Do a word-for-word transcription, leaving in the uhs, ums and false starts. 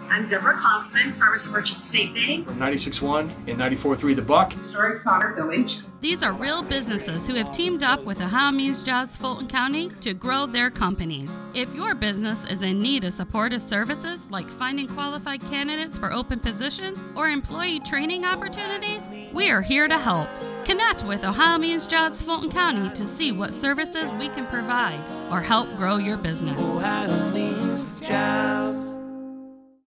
I'm Deborah Kaufman, Farmers Merchant State Bank. From ninety-six point one and ninety-four point three The Buck. Historic Sauter Village. These are real businesses who have teamed up with Ohio Means Jobs Fulton County to grow their companies. If your business is in need of supportive services like finding qualified candidates for open positions or employee training opportunities, we are here to help. Connect with Ohio Means Jobs Fulton County to see what services we can provide or help grow your business. Ohio Means Jobs.